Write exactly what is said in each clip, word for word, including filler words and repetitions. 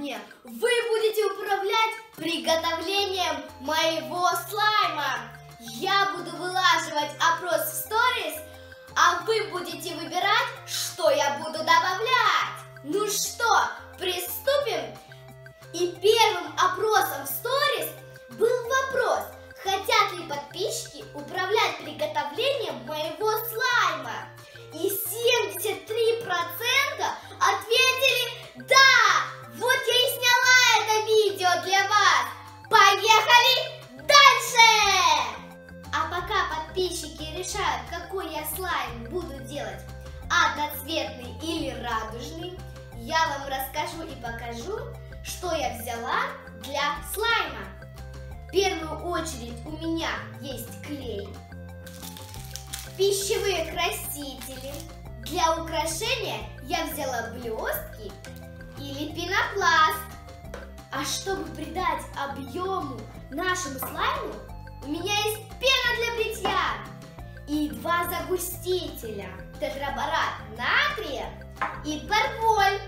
Сегодня вы будете управлять приготовлением моего слайма. Я буду вылаживать опрос в сторис, а вы будете выбирать, что я буду добавлять. Ну что, приступим? И первым опросом в сторис был вопрос: хотят ли подписчики управлять приготовлением моего слайма? И семьдесят три процента ответили «да». Вот я и сняла это видео для вас. Поехали дальше! А пока подписчики решают, какой я слайм буду делать, одноцветный или радужный, я вам расскажу и покажу, что я взяла для слайма. В первую очередь у меня есть клей, пищевые красители. Для украшения я взяла блестки или пенопласт. А чтобы придать объему нашему слайму, у меня есть пена для бритья и два загустителя: тетраборат натрия и перволь.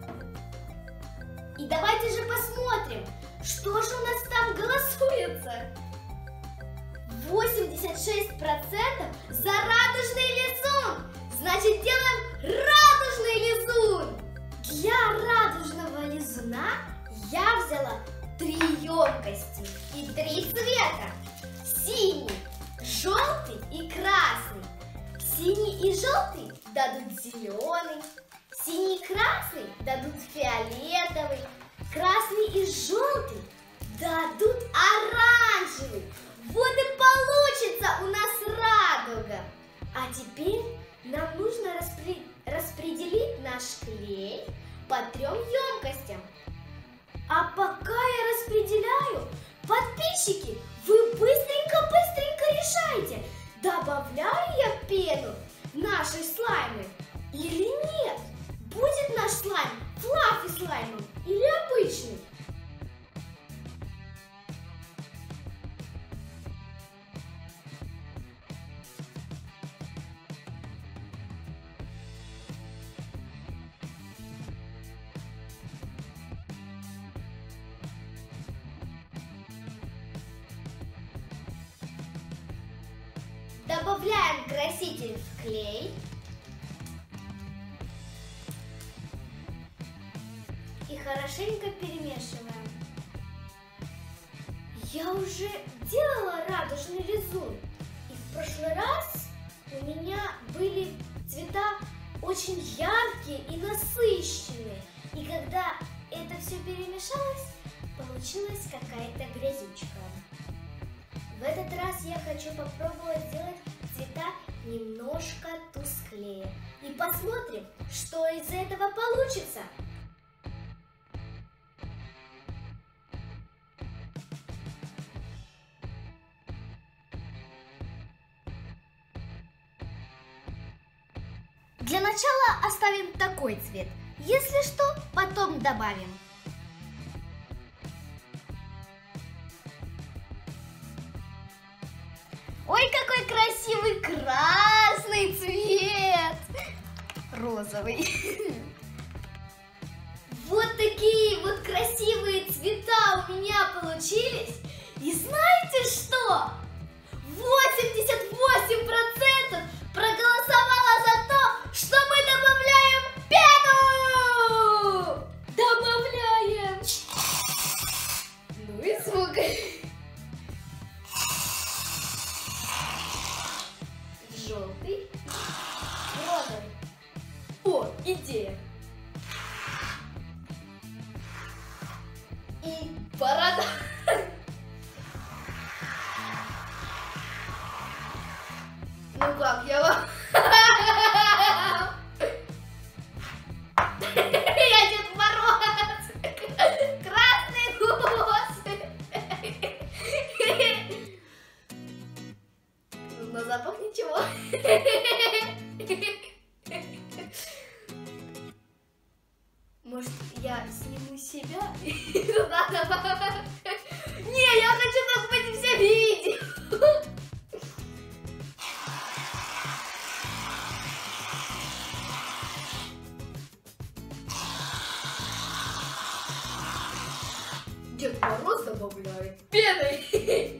И давайте же посмотрим, что же у нас там голосуется. восемьдесят шесть процентов за радужный лизун. Значит, делаем радужный лизун. Для радужного лизуна я взяла три емкости и три цвета: синий, желтый и красный. Синий и желтый дадут зеленый, синий и красный дадут фиолетовый, красный и желтый дадут оранжевый. Вот и получится у нас радуга. А теперь нам нужно распри... распределить наш клей по трем емкостям. А пока я распределяю, подписчики, вы быстренько-быстренько решайте, добавляю я пену в наши слаймы или нет. Будет наш слайм флаффи слаймом или обычный? Добавляем краситель в клей и хорошенько перемешиваем. Я уже делала радужный лизун, и в прошлый раз у меня были цвета очень яркие и насыщенные. И когда это все перемешалось, получилась какая-то грязючка. В этот раз я хочу попробовать сделать цвета немножко тусклее. И посмотрим, что из этого получится. Для начала оставим такой цвет. Если что, потом добавим. Ой, какой красивый красный цвет! Розовый. Вот такие вот красивые цвета у меня получились. И знаете что? восемьдесят восемь процентов проголосовало за то, что мы добавляем пену! Добавляем! Ну и звук. Желтый, розовый. О, идея! И борода. Ну как, я вам... Я Дед Мороз! Красный гусь! На запах ничего. Может, я сниму себя? Не, я хочу, чтобы вы все видели. Дед Мороз добавляет пены.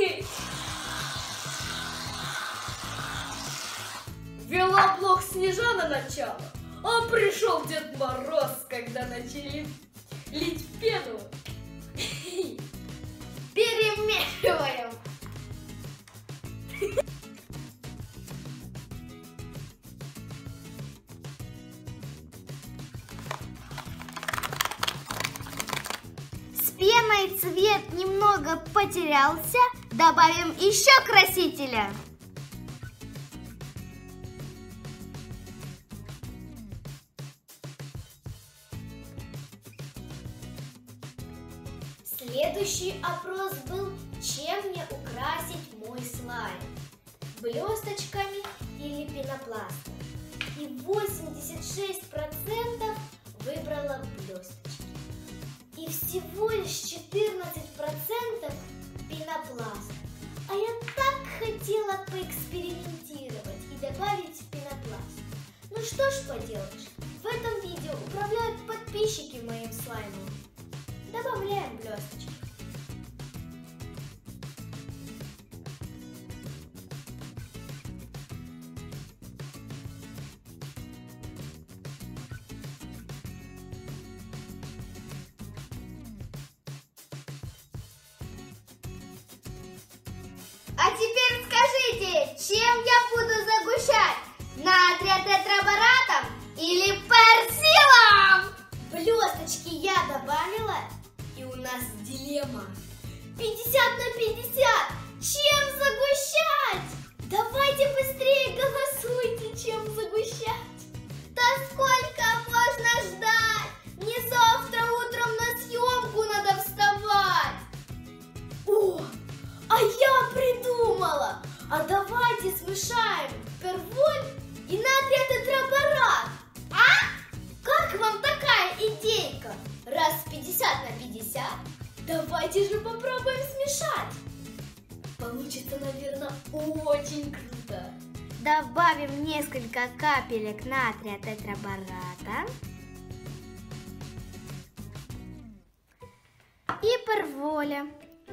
Велоблок Снежана начало, а пришел Дед Мороз, когда начали лить пену. Перемешиваем. С пеной цвет немного потерялся. Добавим еще красителя. Следующий опрос был, чем мне украсить мой слайм? Блесточками или пенопластом? И восемьдесят шесть процентов выбрала блесточки. И всего лишь четырнадцать процентов пенопласт. А я так хотела поэкспериментировать и добавить пенопласт. Ну что ж поделаешь, в этом видео управляют подписчики моим слаймом. Добавляем блесточки. А теперь скажите, чем я буду загущать? Натрия тетраборатом или персилом? Блесточки я добавила. И у нас дилемма. пятьдесят на пятьдесят. Чем загущать? Давайте быстрее голосуйте, чем загущать. Да сколько можно ждать? Мне завтра утром на съемку надо вставать. О, а я придумала. А давайте смешаем перволь и натрия тетраборат. А? Как вам такая идейка? Раз пятьдесят на пятьдесят, давайте же попробуем смешать. Получится, наверное, очень круто. Добавим несколько капелек натрия тетрабората и перволя.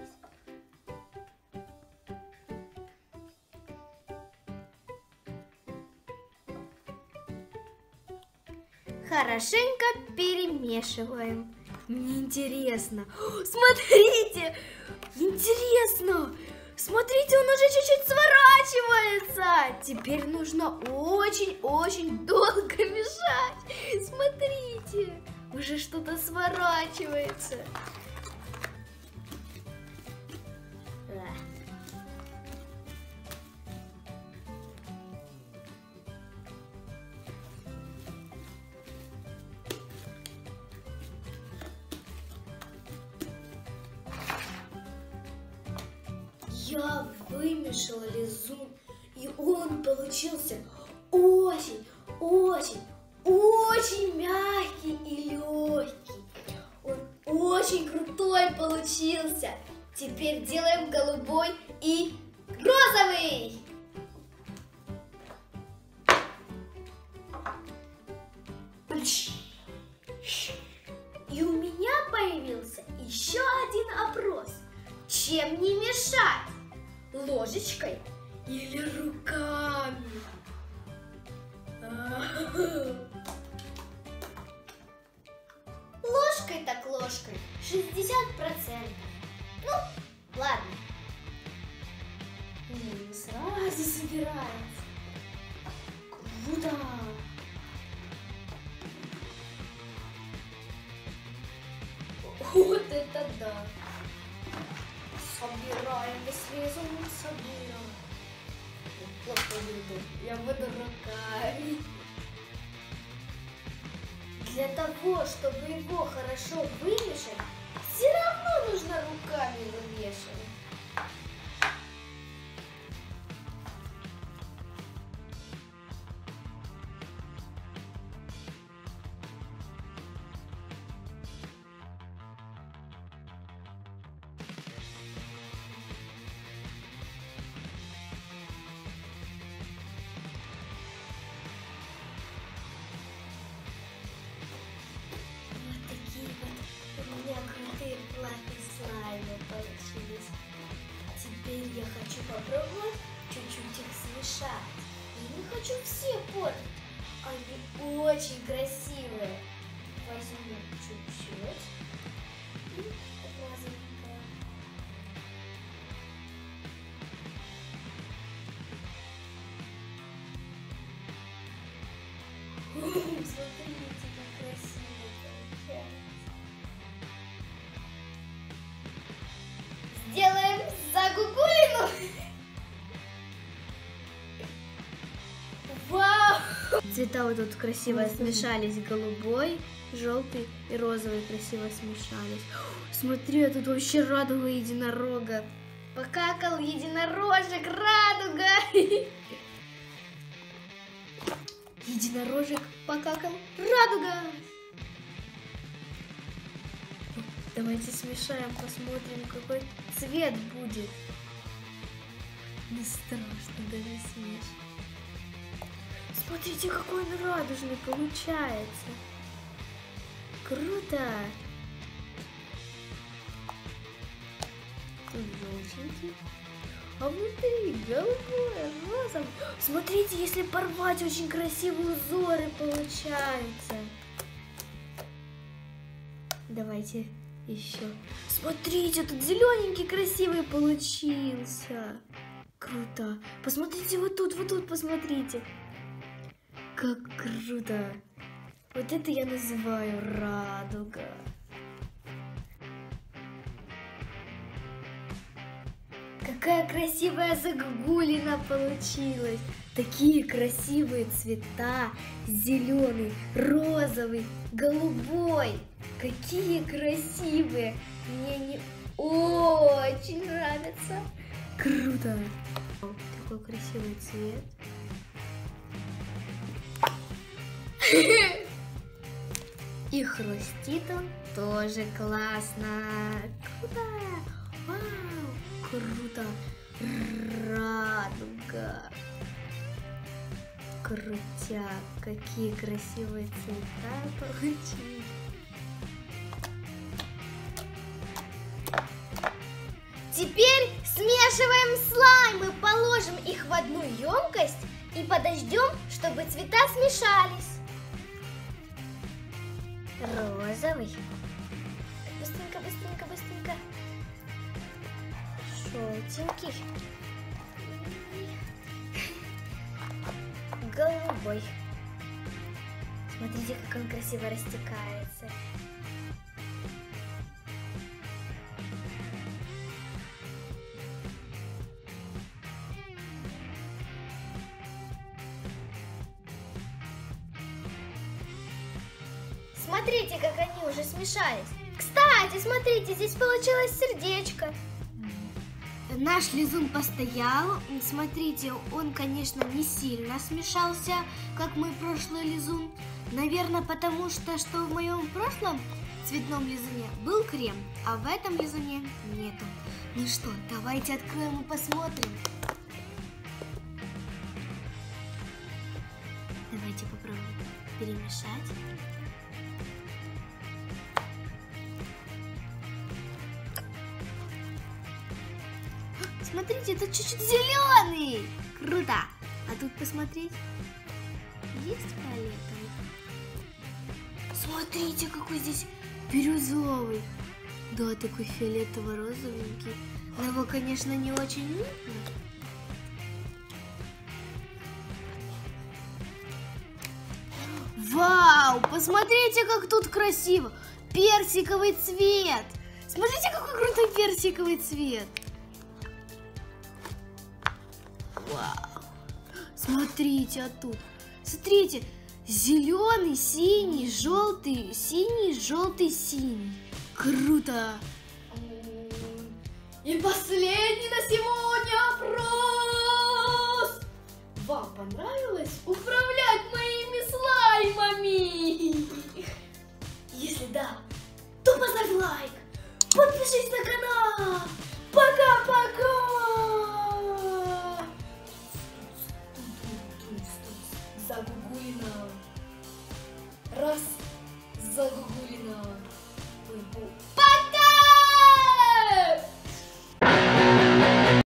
Хорошенько перемешиваем. Мне интересно. Смотрите! Интересно! Смотрите, он уже чуть-чуть сворачивается. Теперь нужно очень-очень долго мешать. Смотрите, уже что-то сворачивается. Я вымешала лизун, и он получился очень, очень, очень мягкий и легкий. Он очень крутой получился. Теперь делаем голубой и розовый. И у меня появился еще один опрос. Чем не мешать? Ложечкой или руками? Ложкой так ложкой. шестьдесят процентов. Ну, ладно. Не, сразу собирается. Круто. Вот это да. Собираем, слезу, собираем. Плохо буду. Я буду руками. Для того, чтобы его хорошо вымешать, все равно нужно руками вымешивать. Вот такие вот у меня крутые платья. попробовать чуть-чуть их смешать. Я не хочу все портить. Они очень красивые. Возьму чуть-чуть и розовенькое. Смотрите, как красиво получается. Сделаем загугулину. Вау! Цвета вот тут красиво смешались. Голубой, желтый и розовый красиво смешались. Смотри, тут вообще радуга единорога. Покакал единорожек, радуга. Единорожек покакал, радуга. Давайте смешаем, посмотрим, какой цвет будет. Не страшно даже смешать. Смотрите, какой он радужный получается. Круто. Тут желтенький. А внутри голубое, розовое. Смотрите, если порвать, очень красивые узоры получаются. Давайте еще. Смотрите, тут зелененький красивый получился. Круто. Посмотрите вот тут, вот тут, посмотрите. Как круто. Вот это я называю радуга. Какая красивая загогулина получилась. Такие красивые цвета. Зеленый, розовый, голубой. Какие красивые. Мне они очень нравятся. Круто. Такой красивый цвет. И хрустит он тоже классно. Круто. Вау. Круто. Радуга. Крутяк. Какие красивые цвета получились. Теперь смешиваем слаймы, положим их в одну емкость и подождем, чтобы цвета смешались. Розовый. Быстренько, быстренько, быстренько. Желтенький. Голубой. Смотрите, как он красиво растекается. Смотрите, как они уже смешались. Кстати, смотрите, здесь получилось сердечко. Наш лизун постоял. Смотрите, он, конечно, не сильно смешался, как мой прошлый лизун. Наверное, потому что, что в моем прошлом цветном лизуне был крем, а в этом лизуне нету. Ну что, давайте откроем и посмотрим. Давайте попробуем перемешать. Смотрите, тут чуть-чуть зеленый. Круто. А тут посмотреть. Есть фиолетовый. Смотрите, какой здесь бирюзовый. Да, такой фиолетово-розовенький. Но его, конечно, не очень видно. Вау, посмотрите, как тут красиво. Персиковый цвет. Смотрите, какой крутой персиковый цвет. Вау. Смотрите, а тут. Смотрите, зеленый, синий, желтый, синий, желтый, синий. Круто. И последний на сегодня опрос. Вам понравилось управлять моими слаймами? Если да, то поставь лайк, подпишись на канал. Пока-пока. Загугулина. Раз, загугулина.